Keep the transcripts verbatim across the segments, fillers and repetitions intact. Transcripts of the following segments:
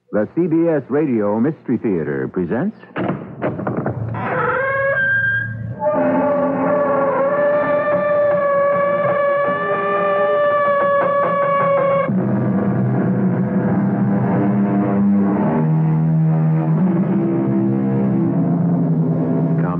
The C B S Radio Mystery Theater presents... Come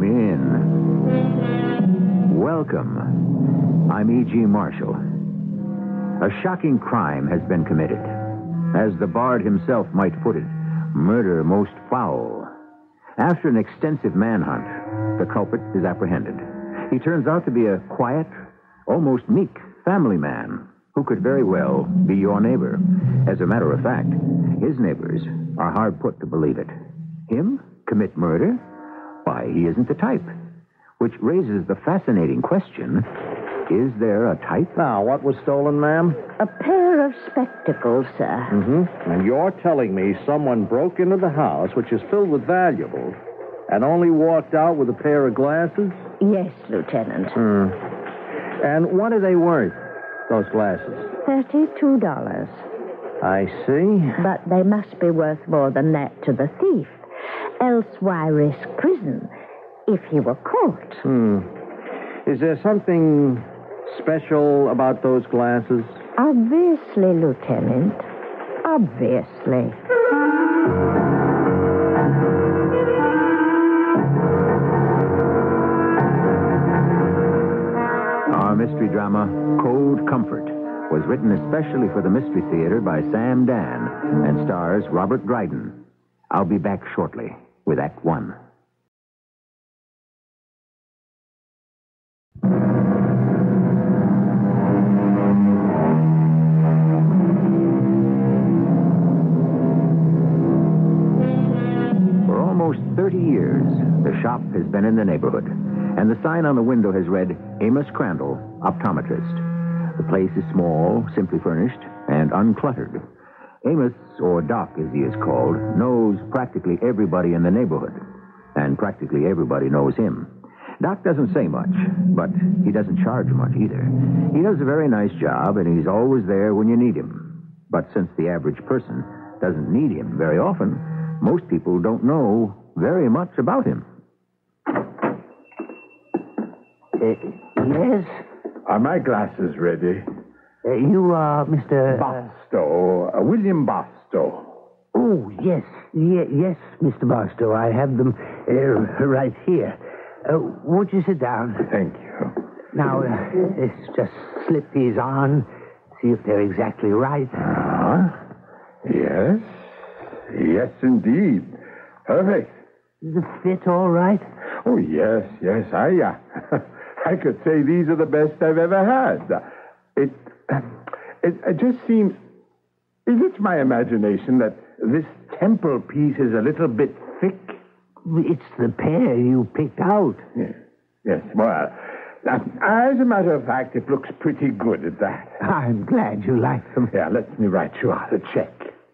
in. Welcome. I'm E G. Marshall. A shocking crime has been committed. As the Bard himself might put it, murder most foul. After an extensive manhunt, the culprit is apprehended. He turns out to be a quiet, almost meek family man who could very well be your neighbor. As a matter of fact, his neighbors are hard put to believe it. Him commit murder? Why, he isn't the type. Which raises the fascinating question... Is there a type? Now, what was stolen, ma'am? A pair of spectacles, sir. Mm-hmm. And you're telling me someone broke into the house, which is filled with valuables, and only walked out with a pair of glasses? Yes, Lieutenant. Hmm. And what are they worth, those glasses? Thirty-two dollars. I see. But they must be worth more than that to the thief. Else why risk prison if he were caught? Hmm. Is there something special about those glasses? Obviously, Lieutenant. Obviously. Our mystery drama, Cold Comfort, was written especially for the Mystery Theater by Sam Dan and stars Robert Dryden. I'll be back shortly with Act One. thirty years, the shop has been in the neighborhood, and the sign on the window has read, Amos Crandall, optometrist. The place is small, simply furnished, and uncluttered. Amos, or Doc as he is called, knows practically everybody in the neighborhood, and practically everybody knows him. Doc doesn't say much, but he doesn't charge much either. He does a very nice job, and he's always there when you need him. But since the average person doesn't need him very often, most people don't know very much about him. Uh, yes? Are my glasses ready? Uh, you are Mister Barstow, uh, William Barstow. Oh, yes. Ye- yes, Mister Barstow. I have them uh, right here. Uh, won't you sit down? Thank you. Now, uh, let's just slip these on, see if they're exactly right. Ah, yes. Yes, indeed. Perfect. Is the fit all right? Oh, yes, yes. I, uh, I could say these are the best I've ever had. It, it, it just seems... Is it my imagination that this temple piece is a little bit thick? It's the pair you picked out. Yes, yes. Well, uh, as a matter of fact, it looks pretty good at that. I'm glad you like them. Yeah, let me write you out a check.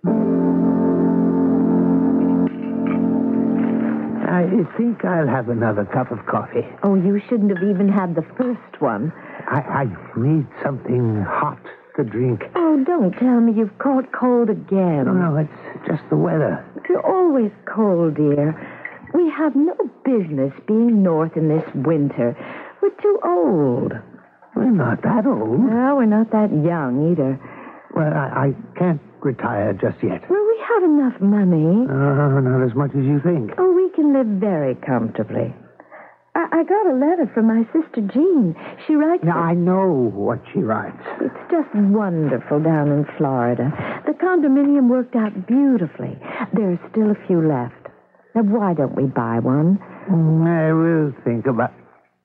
I think I'll have another cup of coffee. Oh, you shouldn't have even had the first one. I, I need something hot to drink. Oh, don't tell me you've caught cold again. No, no, it's just the weather. You're always cold, dear. We have no business being north in this winter. We're too old. We're not that old. No, we're not that young either. Well, I, I can't retire just yet. Well, we have enough money. Uh, not as much as you think. Oh, we can live very comfortably. I, I got a letter from my sister Jean. She writes... Now, I know what she writes. It's just wonderful down in Florida. The condominium worked out beautifully. There are still a few left. Now, why don't we buy one? I will think about...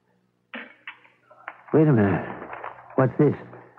Wait a minute. What's this?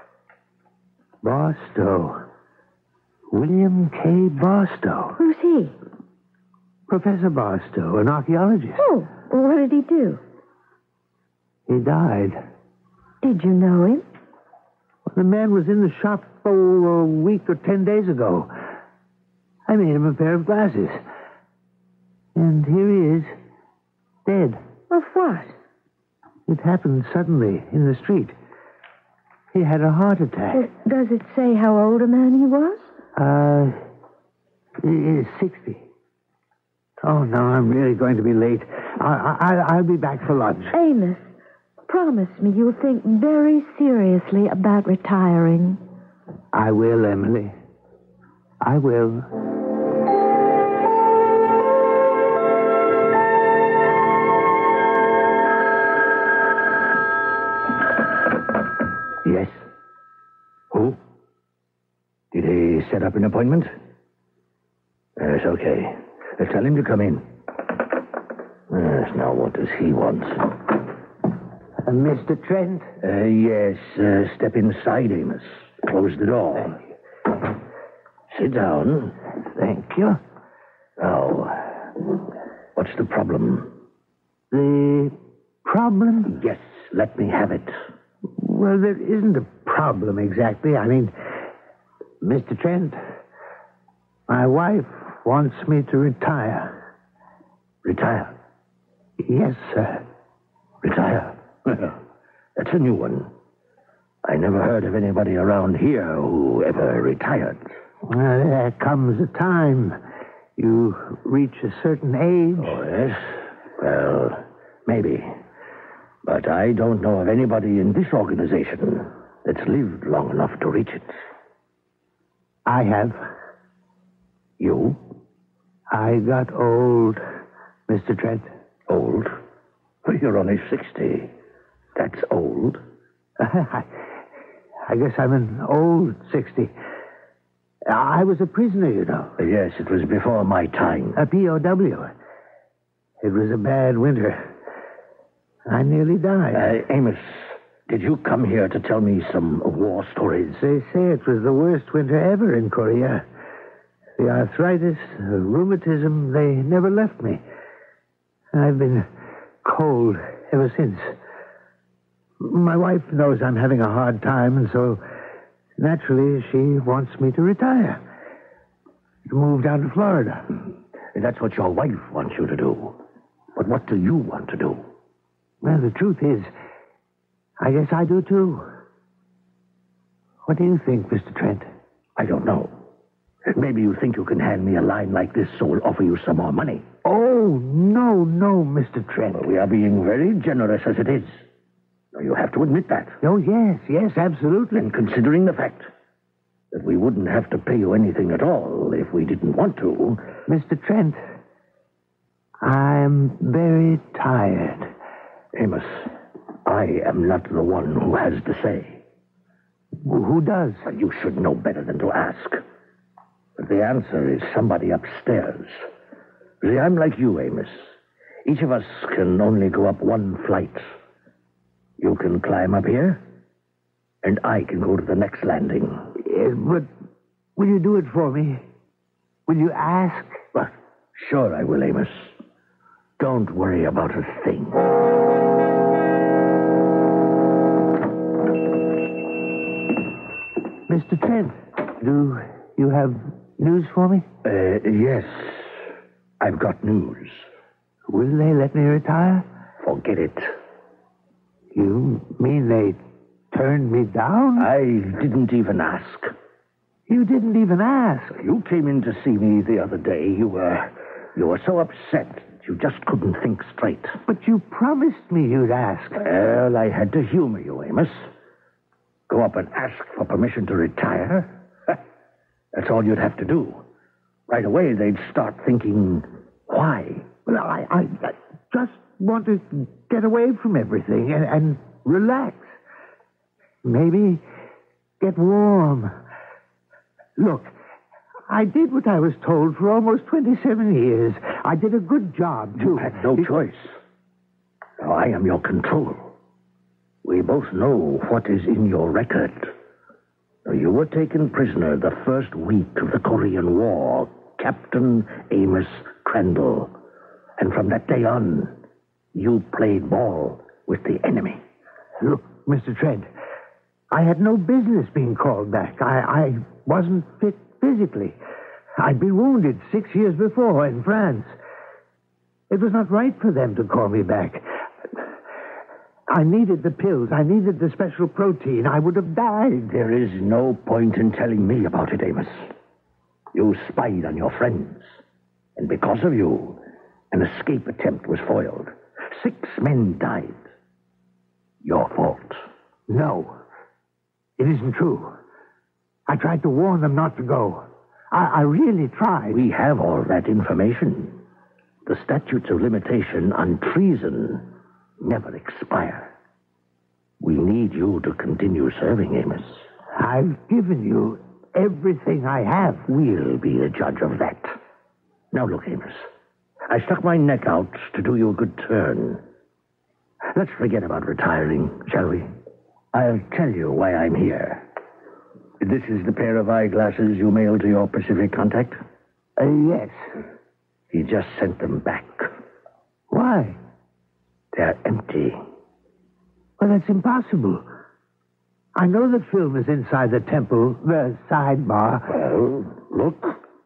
Barstow. William K. Barstow. Who's he? Professor Barstow, an archaeologist. Oh, what did he do? He died. Did you know him? Well, the man was in the shop oh, a week or ten days ago. I made him a pair of glasses. And here he is, dead. Of what? It happened suddenly in the street. He had a heart attack. Well, does it say how old a man he was? Uh, is sixty. Oh, no, I'm really going to be late. I, I, I'll be back for lunch. Amos, promise me you'll think very seriously about retiring. I will, Emily. I will. Yes. Who? Did he set up an appointment? Yes, okay. Uh, tell him to come in. Yes, now what does he want? Uh, Mister Trent? Uh, yes, uh, step inside, Amos. Close the door. Sit down. Thank you. Now, what's the problem? The problem? Yes, let me have it. Well, there isn't a problem exactly. I mean, Mister Trent, my wife wants me to retire. Retire? Yes, sir. Retire? Well, that's a new one. I never heard of anybody around here who ever retired. Well, there comes a time. You reach a certain age. Oh, yes? Well, maybe. But I don't know of anybody in this organization that's lived long enough to reach it. I have. You? I got old, Mister Trent. Old? Well, you're only sixty. That's old. I, I guess I'm an old sixty. I was a prisoner, you know. Yes, it was before my time. A P O W. It was a bad winter. I nearly died. Uh, Amos, did you come here to tell me some war stories? They say it was the worst winter ever in Korea. The arthritis, the rheumatism, they never left me. I've been cold ever since. My wife knows I'm having a hard time, and so naturally she wants me to retire. To move down to Florida. That's what your wife wants you to do. But what do you want to do? Well, the truth is, I guess I do too. What do you think, Mister Trent? I don't know. Maybe you think you can hand me a line like this so we'll offer you some more money. Oh, no, no, Mister Trent. Well, we are being very generous as it is. You have to admit that. Oh, yes, yes, absolutely. And considering the fact that we wouldn't have to pay you anything at all if we didn't want to. Mister Trent, I'm very tired. Amos, I am not the one who has the say. Who does? You should know better than to ask. But the answer is somebody upstairs. See, I'm like you, Amos. Each of us can only go up one flight. You can climb up here, and I can go to the next landing. Yes, but will you do it for me? Will you ask? Well, sure I will, Amos. Don't worry about a thing. Mister Trent, do you have news for me? Uh, yes. I've got news. Will they let me retire? Forget it. You mean they turned me down? I didn't even ask. You didn't even ask? You came in to see me the other day. You were... You were so upset you just couldn't think straight. But you promised me you'd ask. Well, I had to humor you, Amos. Go up and ask for permission to retire? That's all you'd have to do. Right away, they'd start thinking, why? Well, I, I, I just want to get away from everything and, and relax. Maybe get warm. Look, I did what I was told for almost twenty-seven years. I did a good job, too. You had no choice. Now, I am your control. We both know what is in your record. Now, you were taken prisoner the first week of the Korean War, Captain Amos Crandall. And from that day on, you played ball with the enemy. Look, Mister Trent, I had no business being called back. I, I wasn't fit physically. I'd been wounded six years before in France. It was not right for them to call me back. I needed the pills. I needed the special protein. I would have died. There is no point in telling me about it, Amos. You spied on your friends. And because of you, an escape attempt was foiled. Six men died. Your fault. No. It isn't true. I tried to warn them not to go. I, I really tried. We have all that information. The statutes of limitation on treason never expire. We need you to continue serving, Amos. I've given you everything I have. We'll be the judge of that. Now look, Amos. I stuck my neck out to do you a good turn. Let's forget about retiring, shall we? I'll tell you why I'm here. This is the pair of eyeglasses you mailed to your Pacific contact? Uh, yes. He just sent them back. Why? They're empty. Well, that's impossible. I know the film is inside the temple, the sidebar. Well, look.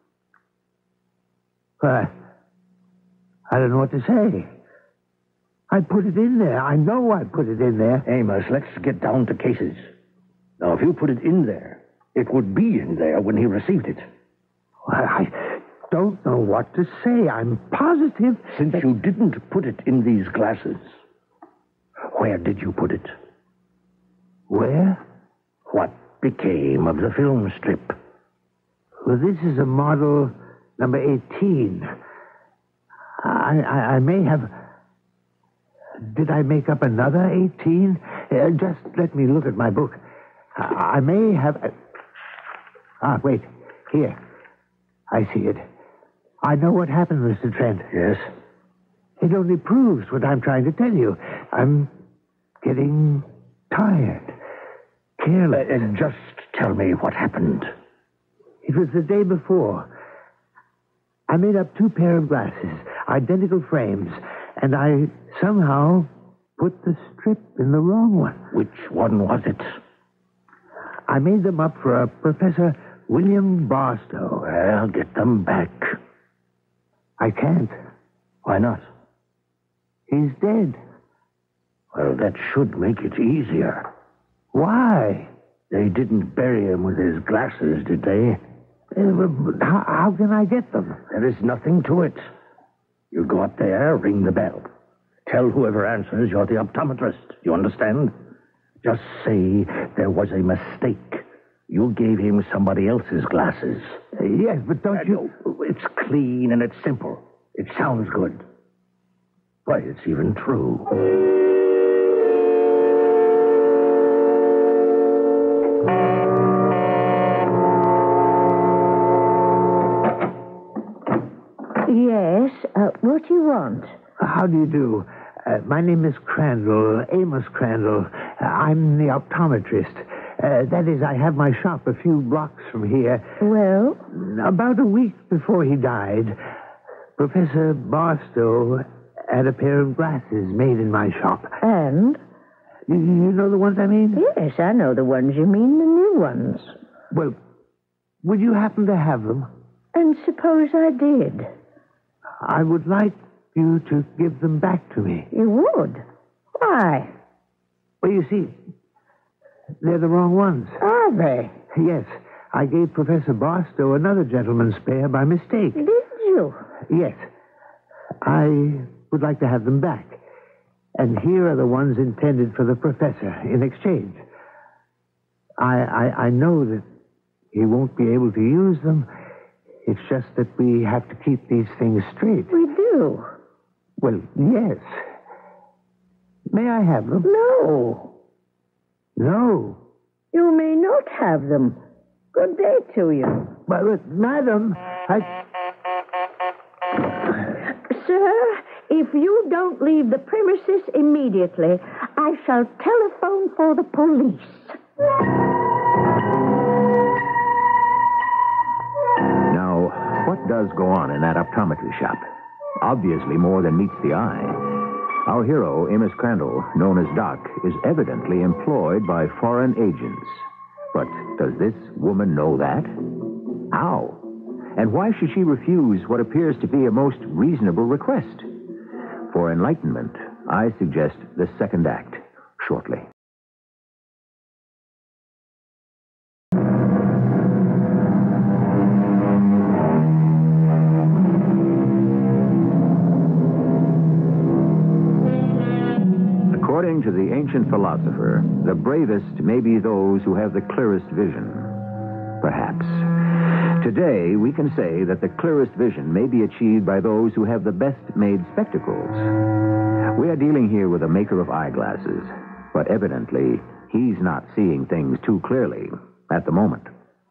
Uh, I don't know what to say. I put it in there. I know I put it in there. Amos, let's get down to cases. Now, if you put it in there, it would be in there when he received it. Well, I don't know what to say. I'm positive. Since that... you didn't put it in these glasses, where did you put it? Where? What became of the film strip? Well, this is a model number eighteen. I, I, I may have... Did I make up another eighteen? Uh, just let me look at my book. I, I may have... Ah, wait. Here. I see it. I know what happened, Mister Trent. Yes? It only proves what I'm trying to tell you. I'm getting tired. Careless. Uh, uh, just tell me what happened. It was the day before. I made up two pair of glasses, identical frames, and I somehow put the strip in the wrong one. Which one was it? I made them up for a Professor William Barstow. Well, get them back. I can't. Why not? He's dead. Well, that should make it easier. Why? They didn't bury him with his glasses, did they? Uh, how, how can I get them? There is nothing to it. You go up there, ring the bell. Tell whoever answers you're the optometrist. You understand? Just say there was a mistake. You gave him somebody else's glasses. Uh, yes, but don't uh, you... No, it's clean and it's simple. It sounds good. Why, it's even true. Yes, uh, what do you want? How do you do? Uh, my name is Crandall, Amos Crandall. Uh, I'm the optometrist. Uh, that is, I have my shop a few blocks from here. Well? About a week before he died, Professor Barstow had a pair of glasses made in my shop. And? You, you know the ones I mean? Yes, I know the ones you mean, the new ones. Well, would you happen to have them? And suppose I did? I would like you to give them back to me. You would? Why? Well, you see, they're the wrong ones. Are they? Yes. I gave Professor Barstow another gentleman's pair by mistake. Did you? Yes. I would like to have them back. And here are the ones intended for the professor in exchange. I, I, I know that he won't be able to use them. It's just that we have to keep these things straight. We do. Well, yes. May I have them? No. No. You may not have them. Good day to you. But, but madam, I... Sir, if you don't leave the premises immediately, I shall telephone for the police. Now, what does go on in that optometry shop? Obviously more than meets the eye. Our hero, Amos Crandall, known as Doc, is evidently employed by foreign agents. But does this woman know that? How? And why should she refuse what appears to be a most reasonable request? For enlightenment, I suggest the second act shortly. According to the ancient philosopher, the bravest may be those who have the clearest vision. Perhaps. Today, we can say that the clearest vision may be achieved by those who have the best-made spectacles. We are dealing here with a maker of eyeglasses, but evidently, he's not seeing things too clearly at the moment.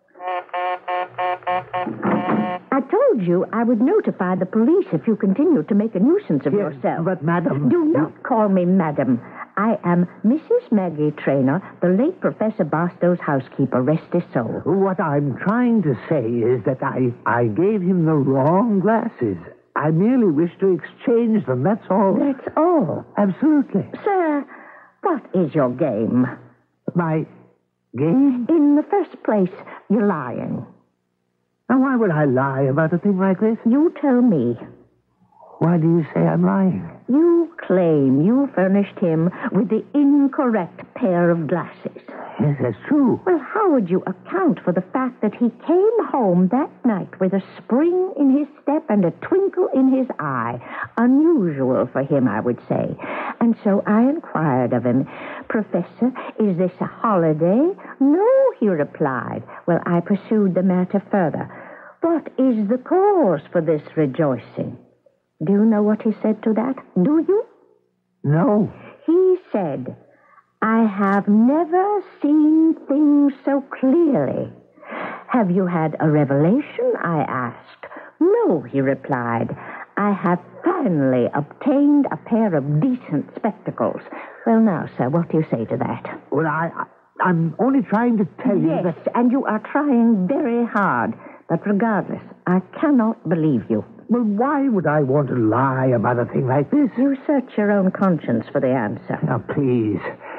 I told you I would notify the police if you continued to make a nuisance of Yes, yourself. but, madam... Do not call me madam. I am Missus Maggie Traynor, the late Professor Barstow's housekeeper. Rest his soul. What I'm trying to say is that I, I gave him the wrong glasses. I merely wish to exchange them, that's all. That's all. Absolutely. Sir, what is your game? My game? In the first place, you're lying. Now, why would I lie about a thing like this? You tell me. Why do you say I'm lying? You claim you furnished him with the incorrect pair of glasses. Yes, that's true. Well, how would you account for the fact that he came home that night with a spring in his step and a twinkle in his eye? Unusual for him, I would say. And so I inquired of him, Professor, is this a holiday? No, he replied. Well, I pursued the matter further. What is the cause for this rejoicing? Do you know what he said to that? Do you? No. He said, I have never seen things so clearly. Have you had a revelation? I asked. No, he replied. I have finally obtained a pair of decent spectacles. Well, now, sir, what do you say to that? Well, I, I, I'm only trying to tell you Yes, that... and you are trying very hard. But regardless, I cannot believe you. Well, why would I want to lie about a thing like this? You search your own conscience for the answer. Now, please.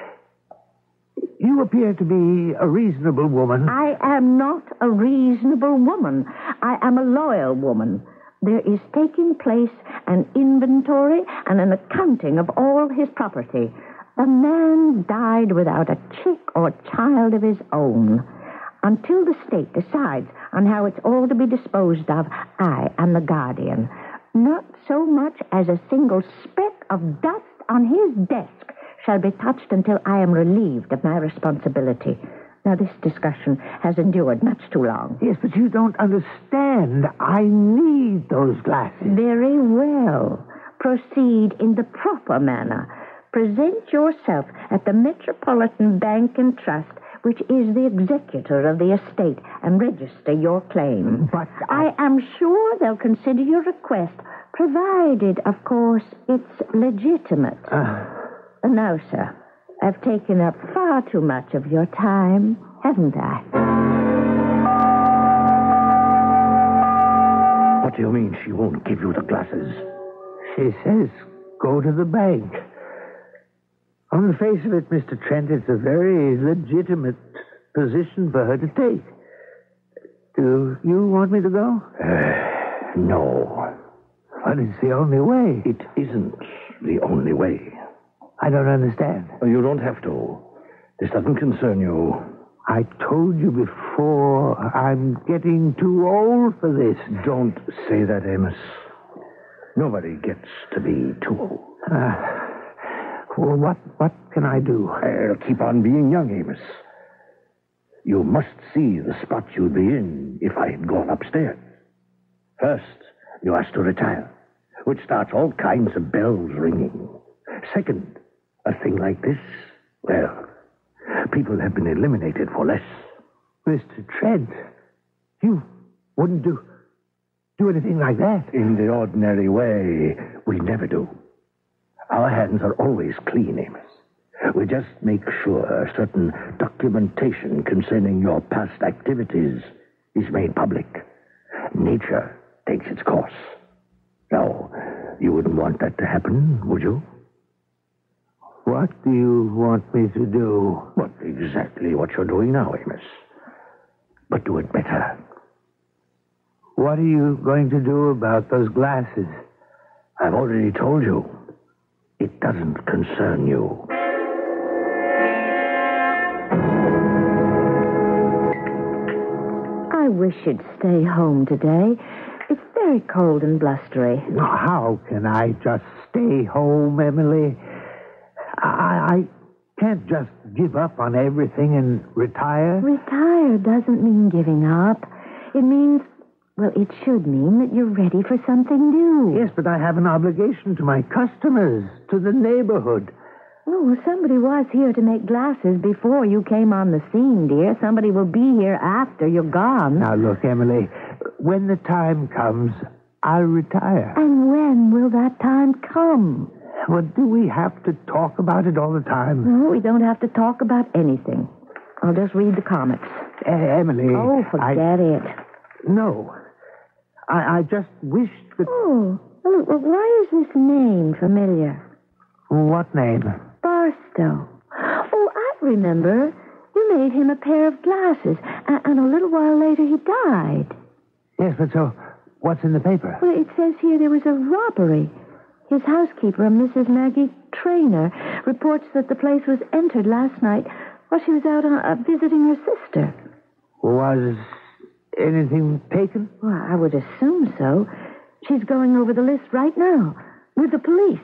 You appear to be a reasonable woman. I am not a reasonable woman. I am a loyal woman. There is taking place an inventory and an accounting of all his property. The man died without a chick or child of his own. Until the state decides on how it's all to be disposed of, I am the guardian. Not so much as a single speck of dust on his desk shall be touched until I am relieved of my responsibility. Now, this discussion has endured much too long. Yes, but you don't understand. I need those glasses. Very well. Proceed in the proper manner. Present yourself at the Metropolitan Bank and Trust, which is the executor of the estate, and register your claim. But I... I am sure they'll consider your request, provided, of course, it's legitimate. Uh... No, sir. I've taken up far too much of your time, haven't I? What do you mean she won't give you the glasses? She says, go to the bank. On the face of it, Mister Trent, it's a very legitimate position for her to take. Do you want me to go? Uh, no. But it's the only way. It isn't the only way. I don't understand. You don't have to. This doesn't concern you. I told you before, I'm getting too old for this. Don't say that, Amos. Nobody gets to be too old. Uh, well, what, what can I do? I'll keep on being young, Amos. You must see the spot you'd be in if I had gone upstairs. First, you have to retire, which starts all kinds of bells ringing. Second, a thing like this, well, people have been eliminated for less. Mister Trent, you wouldn't do do anything like that. In the ordinary way, we never do. Our hands are always clean, Amos. We just make sure certain documentation concerning your past activities is made public. Nature takes its course. Now, you wouldn't want that to happen, would you? What do you want me to do? What exactly what you're doing now, Amos. But do it better. What are you going to do about those glasses? I've already told you. It doesn't concern you. I wish you'd stay home today. It's very cold and blustery. How can I just stay home, Emily? I I, I can't just give up on everything and retire. Retire doesn't mean giving up. It means, well, it should mean that you're ready for something new. Yes, but I have an obligation to my customers, to the neighborhood. Oh, well, somebody was here to make glasses before you came on the scene, dear. Somebody will be here after you're gone. Now, look, Emily, when the time comes, I'll retire. And when will that time come? Well, do we have to talk about it all the time? No, we don't have to talk about anything. I'll just read the comics. Uh, Emily. Oh, forget I... it. No. I, I just wished that... Oh, well, well, why is this name familiar? What name? Barstow. Oh, I remember. You made him a pair of glasses, and, and a little while later he died. Yes, but so what's in the paper? Well, it says here there was a robbery. His housekeeper, Missus Maggie Trainer, reports that the place was entered last night while she was out uh, visiting her sister. Was anything taken? Well, I would assume so. She's going over the list right now with the police.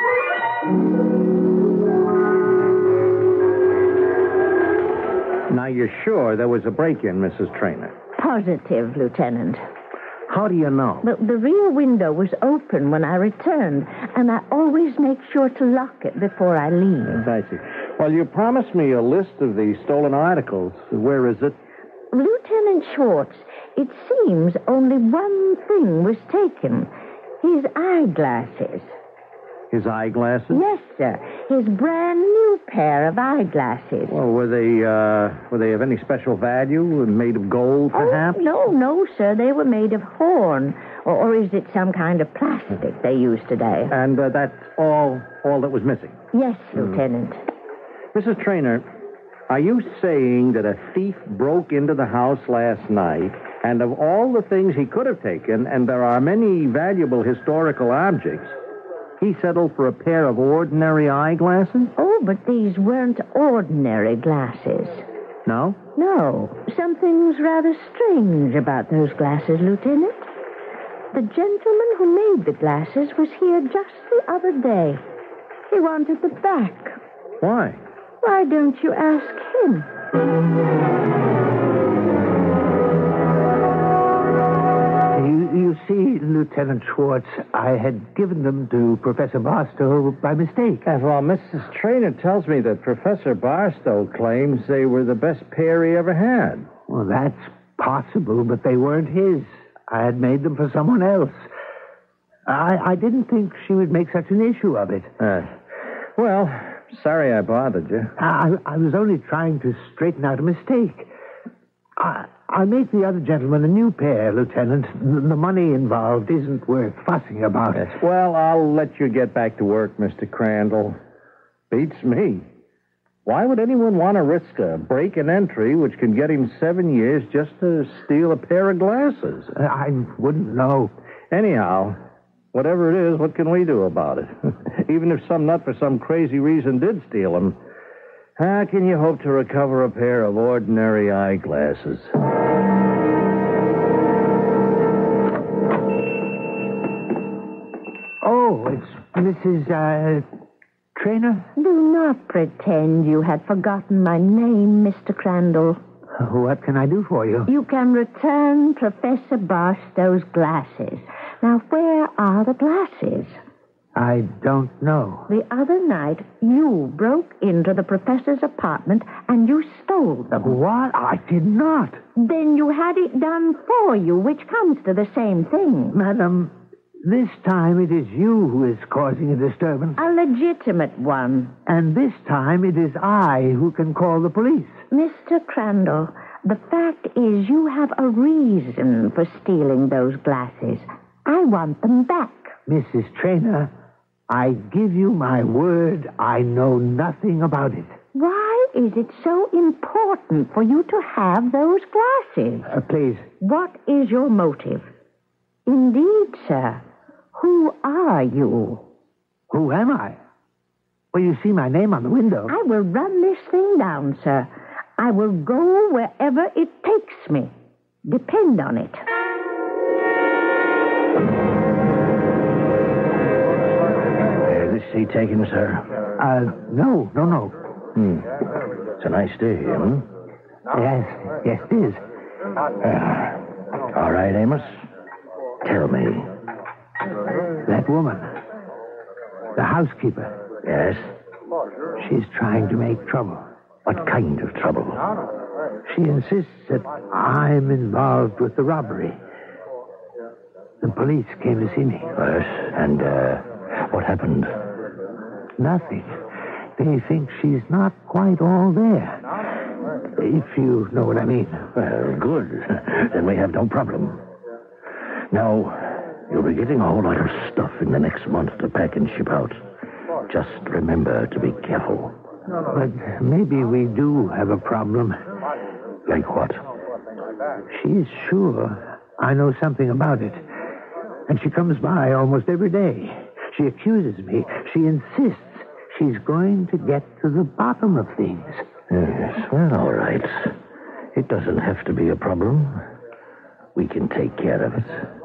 Now, you're sure there was a break-in, Missus Trainer? Positive, Lieutenant. How do you know? The, the rear window was open when I returned, and I always make sure to lock it before I leave. Yes, I see. Well, you promised me a list of the stolen articles. Where is it? Lieutenant Schwartz, it seems only one thing was taken. His eyeglasses. His eyeglasses? Yes, sir. His brand new pair of eyeglasses. Well, were they, uh, were they of any special value? Made of gold, perhaps? Oh, no, no, sir. They were made of horn. Or, or is it some kind of plastic they use today? And uh, that's all, all that was missing? Yes, Lieutenant. Missus Trainer, are you saying that a thief broke into the house last night, and of all the things he could have taken, and there are many valuable historical objects, he settled for a pair of ordinary eyeglasses? Oh, but these weren't ordinary glasses. No? No. Something's rather strange about those glasses, Lieutenant. The gentleman who made the glasses was here just the other day. He wanted the back. Why? Why don't you ask him? You, you see, Lieutenant Schwartz, I had given them to Professor Barstow by mistake. Yes, well, Missus Trainer tells me that Professor Barstow claims they were the best pair he ever had. Well, that's possible, but they weren't his. I had made them for someone else. I, I didn't think she would make such an issue of it. Uh, well, sorry I bothered you. I, I was only trying to straighten out a mistake. I, I'll make the other gentleman a new pair, Lieutenant. The, the money involved isn't worth fussing about. Yes. Well, I'll let you get back to work, Mister Crandall. Beats me. Why would anyone want to risk a break and entry which can get him seven years just to steal a pair of glasses? I wouldn't know. Anyhow, whatever it is, what can we do about it? Even if some nut for some crazy reason did steal them, how can you hope to recover a pair of ordinary eyeglasses? Oh, it's Missus Uh, Trainer? Do not pretend you had forgotten my name, Mister Crandall. What can I do for you? You can return Professor Barstow's glasses. Now, where are the glasses? I don't know. The other night, you broke into the professor's apartment and you stole them. What? I did not. Then you had it done for you, which comes to the same thing. Madam, this time it is you who is causing a disturbance. A legitimate one. And this time it is I who can call the police. Mister Crandall, the fact is you have a reason for stealing those glasses. I want them back. Missus Trainer, I give you my word I know nothing about it. Why is it so important for you to have those glasses? Uh, please. What is your motive? Indeed, sir. Who are you? Who am I? Well, you see my name on the window. I will run this thing down, sir. I will go wherever it takes me. Depend on it. Is this seat taken, sir? Uh, no, no, no. Hmm. It's a nice day, hmm? Yes, yes, it is. Uh, all right, Amos. Tell me. That woman, the housekeeper, Yes? she's trying to make trouble. What kind of trouble? She insists that I'm involved with the robbery. The police came to see me. Yes, and, uh, what happened? Nothing. They think she's not quite all there. If you know what I mean. Well, good. Then we have no problem. Now, you'll be getting a whole lot of stuff in the next month to pack and ship out. Just remember to be careful. But maybe we do have a problem. Like what? She's sure I know something about it. And she comes by almost every day. She accuses me. She insists she's going to get to the bottom of things. Yes, well, all right. It doesn't have to be a problem. We can take care of it.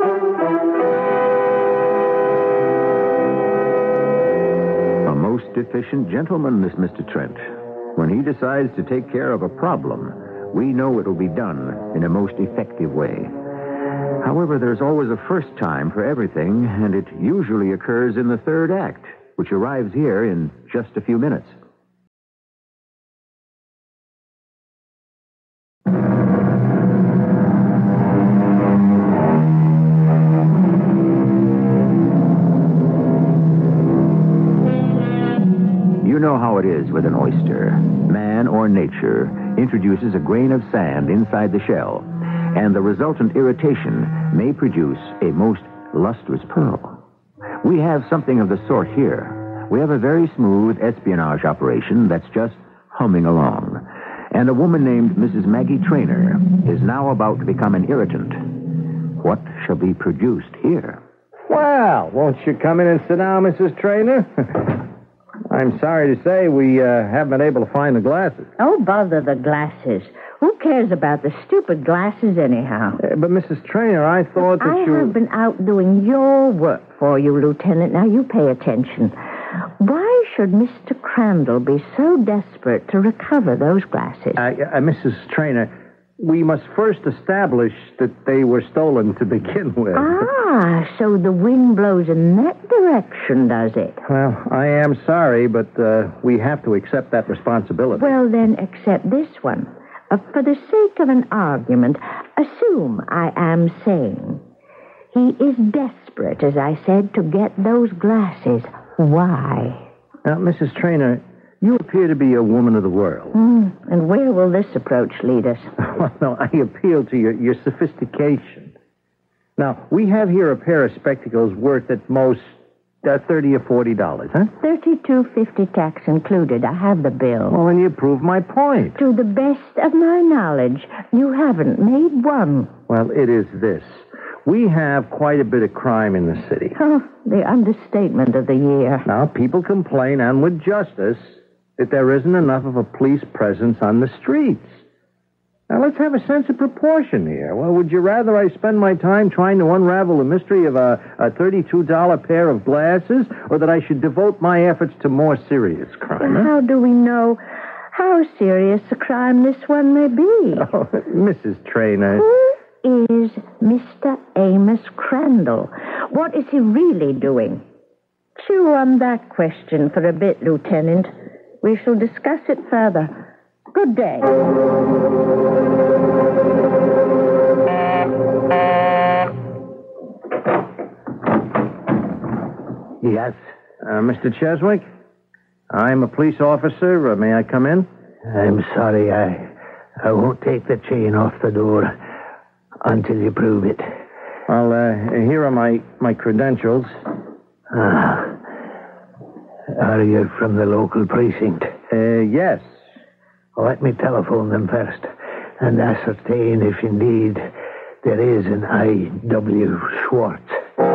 A most efficient gentleman, this Mister Trent. When he decides to take care of a problem, we know it'll be done in a most effective way. However, there's always a first time for everything, and it usually occurs in the third act, which arrives here in just a few minutes. You know how it is with an oyster. Man or nature introduces a grain of sand inside the shell, and the resultant irritation may produce a most lustrous pearl. We have something of the sort here. We have a very smooth espionage operation that's just humming along. And a woman named Missus Maggie Trainer is now about to become an irritant. What shall be produced here? Well, won't you come in and sit down, Missus Trainer? I'm sorry to say we uh, haven't been able to find the glasses. Oh, bother the glasses. Who cares about the stupid glasses anyhow? Uh, but, Missus Trainer, I thought that I you... have been out doing your work for you, Lieutenant. Now, you pay attention. Why should Mister Crandall be so desperate to recover those glasses? Uh, uh, Missus Trainer, we must first establish that they were stolen to begin with. Ah, so the wind blows in that direction, does it? Well, I am sorry, but uh, we have to accept that responsibility. Well, then, accept this one. Uh, for the sake of an argument, assume I am saying he is desperate, as I said, to get those glasses. Why? Now, Missus Trainer, you appear to be a woman of the world. Mm, and where will this approach lead us? Well, no, I appeal to your, your sophistication. Now, we have here a pair of spectacles worth at most uh, thirty or forty dollars, huh? Thirty-two fifty tax included. I have the bill. Well, then you prove my point. To the best of my knowledge, you haven't made one. Well, it is this. We have quite a bit of crime in the city. Oh, the understatement of the year. Now, people complain, and with justice, that there isn't enough of a police presence on the streets. Now, let's have a sense of proportion here. Well, would you rather I spend my time trying to unravel the mystery of a, a thirty-two dollar pair of glasses, or that I should devote my efforts to more serious crime? Well, huh? how do we know how serious a crime this one may be? Oh, Missus Trainer. Who is Mister Amos Crandall? What is he really doing? Chew on that question for a bit, Lieutenant. We shall discuss it further. Good day. Yes. Uh, Mister Cheswick? I'm a police officer. Uh, may I come in? I'm sorry, I I won't take the chain off the door until you prove it. Well, uh, here are my, my credentials. Ah. Are you from the local precinct? Uh, yes. Let me telephone them first and ascertain if indeed there is an I W Schwartz.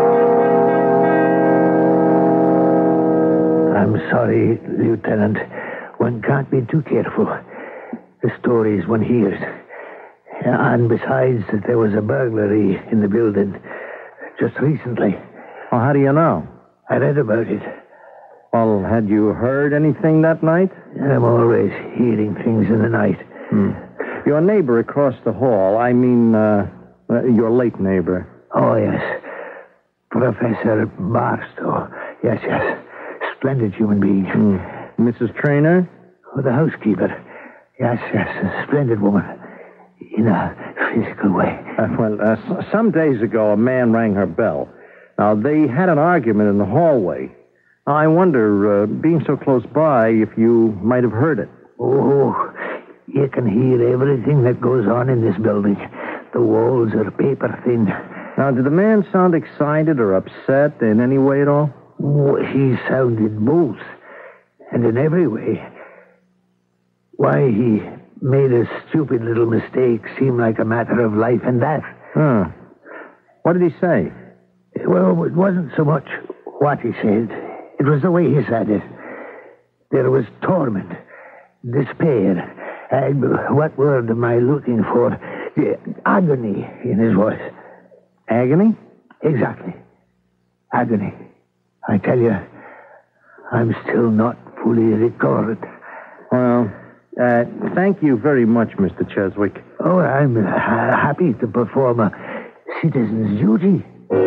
I'm sorry, Lieutenant. One can't be too careful. The stories one hears. And besides, there was a burglary in the building just recently. Well, how do you know? I read about it. Well, had you heard anything that night? I'm always hearing things in the night. Hmm. Your neighbor across the hall, I mean, uh, uh, your late neighbor. Oh, yes. Professor Barstow. Yes, yes. Splendid human being. Hmm. Missus Trainer? Oh, the housekeeper. Yes, yes. A splendid woman. In a physical way. Uh, well, uh, s- some days ago, a man rang her bell. Now, they had an argument in the hallway. Now, I wonder, uh, being so close by, if you might have heard it. Oh, you can hear everything that goes on in this building. The walls are paper thin. Now, did the man sound excited or upset in any way at all? Oh, he sounded both. And in every way. Why, he made a stupid little mistake seem like a matter of life and death. Huh. What did he say? Well, it wasn't so much what he said. It was the way he said it. There was torment, despair, and what word am I looking for? Uh, agony in his voice. Agony? Exactly. Agony. I tell you, I'm still not fully recovered. Well, uh, thank you very much, Mister Cheswick. Oh, I'm uh, happy to perform a citizen's duty.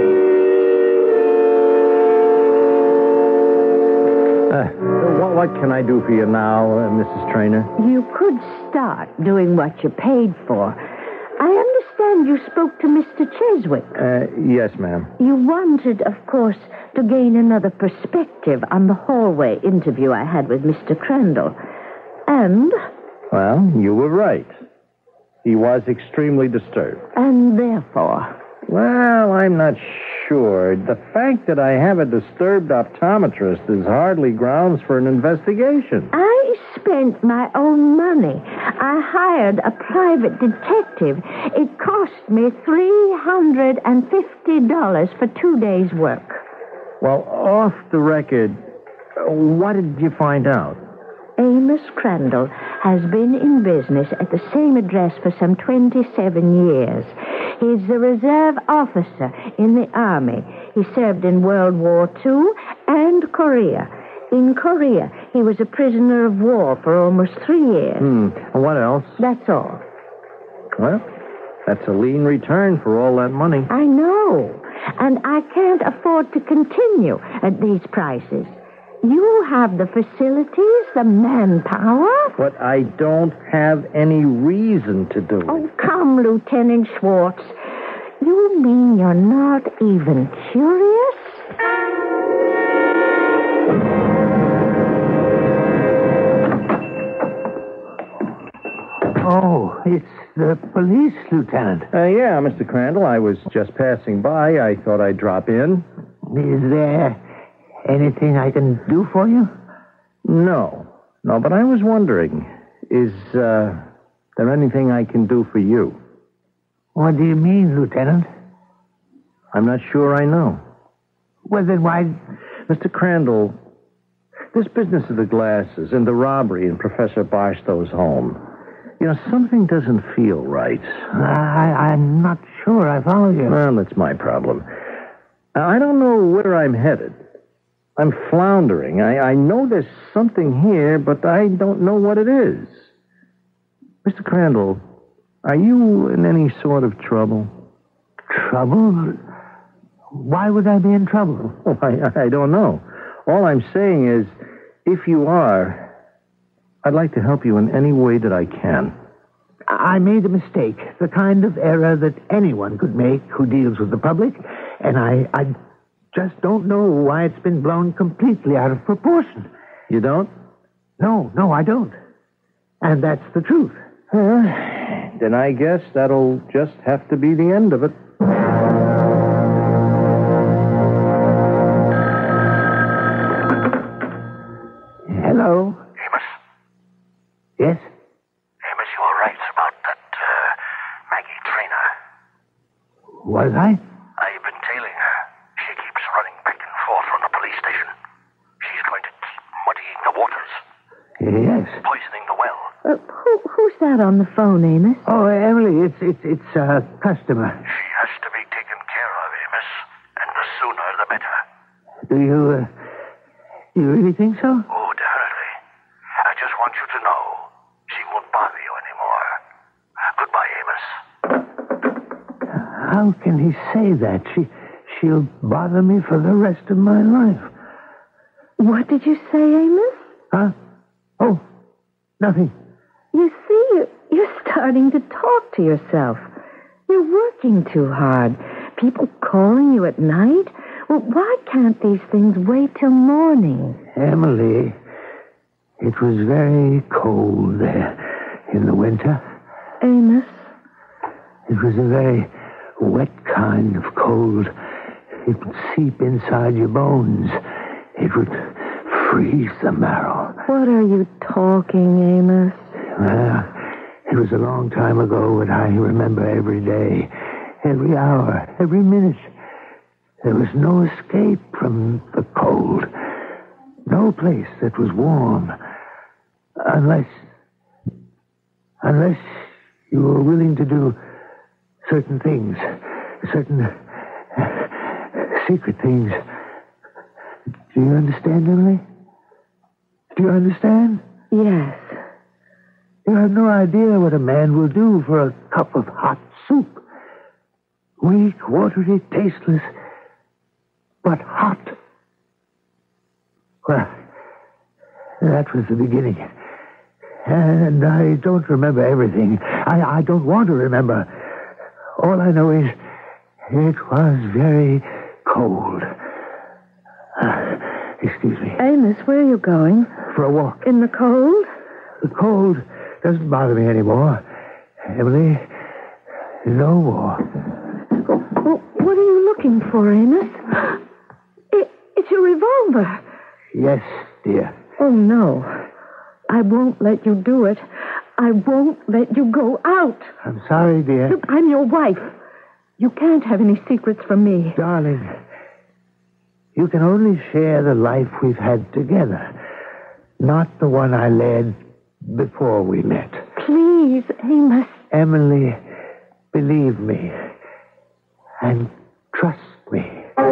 Uh, what, what can I do for you now, uh, Missus Trainer? You could start doing what you paid for. I understand you spoke to Mister Cheswick. Uh, yes, ma'am. You wanted, of course, to gain another perspective on the hallway interview I had with Mister Crandall. And, Well, you were right. He was extremely disturbed. and therefore, Well, I'm not sure. The fact that I have a disturbed optometrist is hardly grounds for an investigation. I spent my own money. I hired a private detective. It cost me three hundred fifty dollars for two days' work. Well, off the record, uh, what did you find out? Amos Crandall has been in business at the same address for some twenty-seven years. He's a reserve officer in the Army. He served in World War Two and Korea. In Korea, he was a prisoner of war for almost three years. Hmm. What else? That's all. Well, that's a lean return for all that money. I know. And I can't afford to continue at these prices. You have the facilities, the manpower. But I don't have any reason to do it. Oh, come, Lieutenant Schwartz. You mean you're not even curious? Oh, it's the police, Lieutenant. Uh, yeah, Mister Crandall, I was just passing by. I thought I'd drop in. Is there anything I can do for you? No. No, but I was wondering, is uh, there anything I can do for you? What do you mean, Lieutenant? I'm not sure I know. Well, then why... Mister Crandall, this business of the glasses and the robbery in Professor Barstow's home, you know, something doesn't feel right. I, I'm not sure I follow you. Well, that's my problem. I don't know where I'm headed. I'm floundering. I, I know there's something here, but I don't know what it is. Mister Crandall, are you in any sort of trouble? Trouble? Why would I be in trouble? Oh, I, I don't know. All I'm saying is, if you are, I'd like to help you in any way that I can. I made a mistake, the kind of error that anyone could make who deals with the public, and I, I just don't know why it's been blown completely out of proportion. You don't? No, no, I don't. And that's the truth. Uh, then I guess that'll just have to be the end of it. Hello? Amos? Yes? Amos, you were right about that, uh, Maggie Trainer. Was I? I've been tailing her. She keeps running back and forth from the police station. She's going to keep muddying the waters, Yes. poisoning the well. Uh, who, who's that on the phone, Amos? Oh, Emily, it's it's it's a customer. She has to be taken care of, Amos, and the sooner the better. Do you uh, You really think so? Oh, definitely. I just want you to know she won't bother you anymore. Goodbye, Amos. How can he say that? She, she'll bother me for the rest of my life. What did you say, Amos? Huh? Oh, nothing. You see, you're, you're starting to talk to yourself. You're working too hard. People calling you at night. Well, why can't these things wait till morning? Emily, it was very cold there in the winter. Amos? It was a very wet kind of cold. It would seep inside your bones. It would freeze the marrow. What are you talking, Amos? Well, it was a long time ago, but I remember every day, every hour, every minute. There was no escape from the cold. No place that was warm. Unless... Unless you were willing to do certain things. Certain uh, secret things. Do you understand, Emily? Do you understand? Yes. You have no idea what a man will do for a cup of hot soup. Weak, watery, tasteless, but hot. Well, that was the beginning. And I don't remember everything. I, I don't want to remember. All I know is it was very cold. Uh, excuse me. Amos, where are you going? For a walk. In the cold? The cold doesn't bother me anymore. Emily, no more. Well, what are you looking for, Amos? It, it's your revolver. Yes, dear. Oh, no. I won't let you do it. I won't let you go out. I'm sorry, dear. Look, I'm your wife. You can't have any secrets from me. Darling, you can only share the life we've had together, not the one I led before we met. Please, Amos. Emily, believe me and trust me.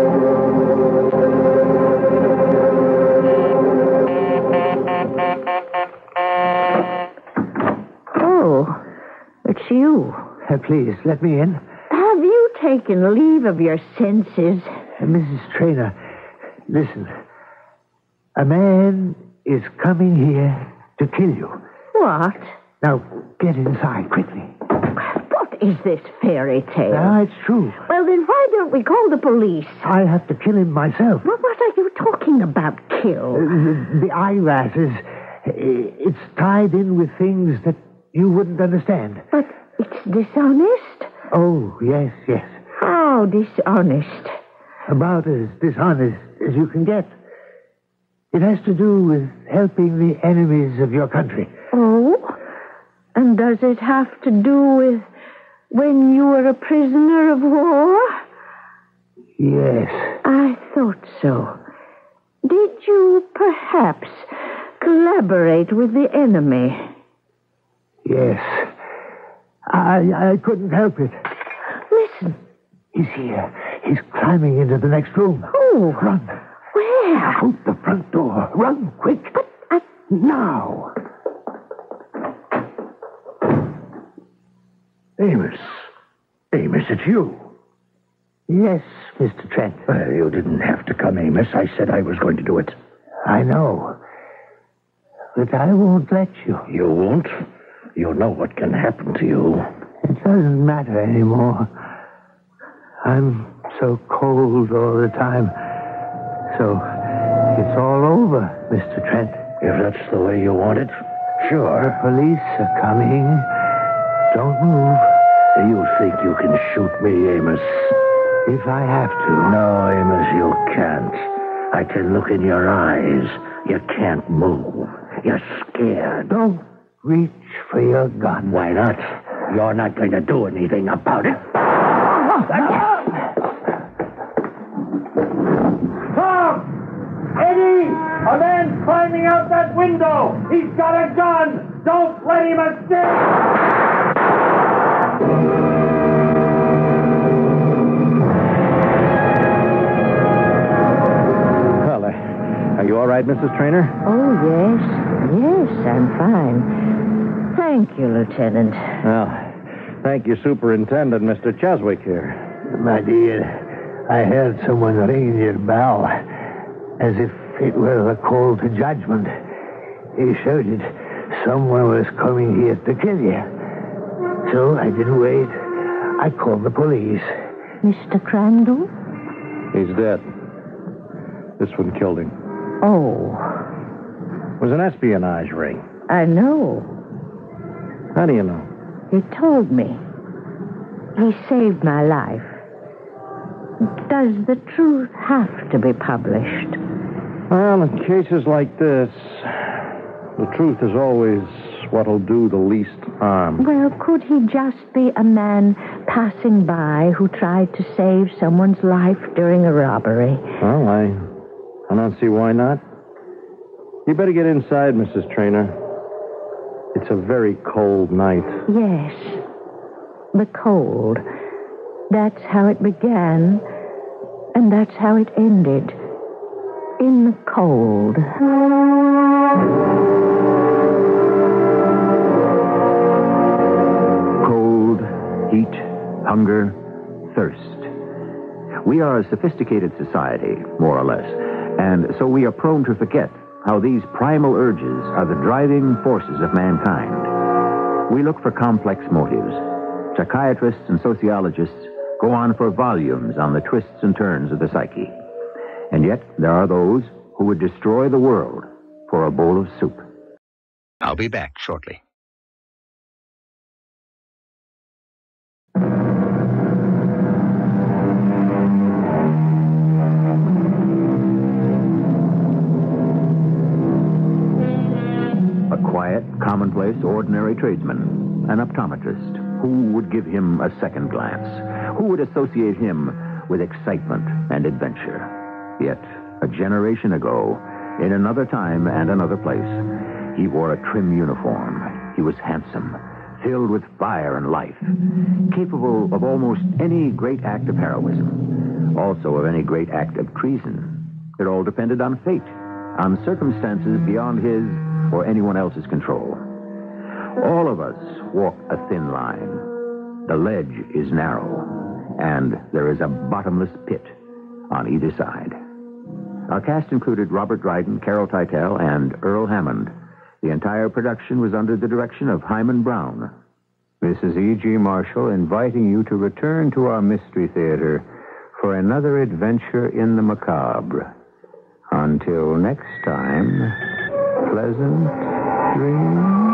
Oh, it's you. Uh, please, let me in. Have you taken leave of your senses? Uh, Missus Trainer, listen. A man is coming here to kill you. What? Now, get inside, quickly. What is this fairy tale? Ah, it's true. Well, then why don't we call the police? I have to kill him myself. Well, what are you talking about, kill? Uh, the, the eyeglasses, uh, it's tied in with things that you wouldn't understand. But it's dishonest. Oh, yes, yes. How dishonest? About as dishonest as you can get. It has to do with helping the enemies of your country. Oh? And does it have to do with when you were a prisoner of war? Yes. I thought so. Did you perhaps collaborate with the enemy? Yes. I, I couldn't help it. Listen. He's here. He's climbing into the next room. Oh. Run. Where? Out the front door. Run, quick. But I... Now. Amos. Amos, it's you. Yes, Mister Trent. Well, you didn't have to come, Amos. I said I was going to do it. I know. But I won't let you. You won't? You know what can happen to you. It doesn't matter anymore. I'm so cold all the time. So it's all over, Mister Trent. If that's the way you want it, sure. The police are coming. Don't move. You think you can shoot me, Amos? If I have to. No, Amos, you can't. I can look in your eyes. You can't move. You're scared. Don't reach for your gun. Why not? You're not going to do anything about it. Tom! Eddie! A man's climbing out that window! He's got a gun! Don't let him escape! Well, uh, are you all right, right, Missus Trainer? Oh, yes. Yes, I'm fine. Thank you, Lieutenant. Well, thank you, Superintendent, Mister Cheswick here. My dear, I heard someone ringing your bell as if it were a call to judgment. He shouted someone was coming here to kill you. So I didn't wait. I called the police. Mister Crandall? He's dead. This one killed him. Oh, It was an espionage ring. I know. How do you know? He told me. He saved my life. Does the truth have to be published? Well, in cases like this, the truth is always what'll do the least harm. Well, could he just be a man passing by who tried to save someone's life during a robbery? Well, I, I don't see why not. You better get inside, Missus Trainer. It's a very cold night. Yes. The cold. That's how it began, and that's how it ended. In the cold. Cold, heat, hunger, thirst. We are a sophisticated society, more or less, and so we are prone to forget how these primal urges are the driving forces of mankind. We look for complex motives. Psychiatrists and sociologists go on for volumes on the twists and turns of the psyche. And yet, there are those who would destroy the world for a bowl of soup. I'll be back shortly. A quiet, commonplace, ordinary tradesman, an optometrist. Who would give him a second glance? Who would associate him with excitement and adventure? Yet, a generation ago, in another time and another place, he wore a trim uniform. He was handsome, filled with fire and life, capable of almost any great act of heroism, also of any great act of treason. It all depended on fate, on circumstances beyond his or anyone else's control. All of us walk a thin line. The ledge is narrow, and there is a bottomless pit on either side. Our cast included Robert Dryden, Carol Teitel, and Earl Hammond. The entire production was under the direction of Hyman Brown. This is E G. Marshall inviting you to return to our Mystery Theater for another adventure in the macabre. Until next time, pleasant dreams.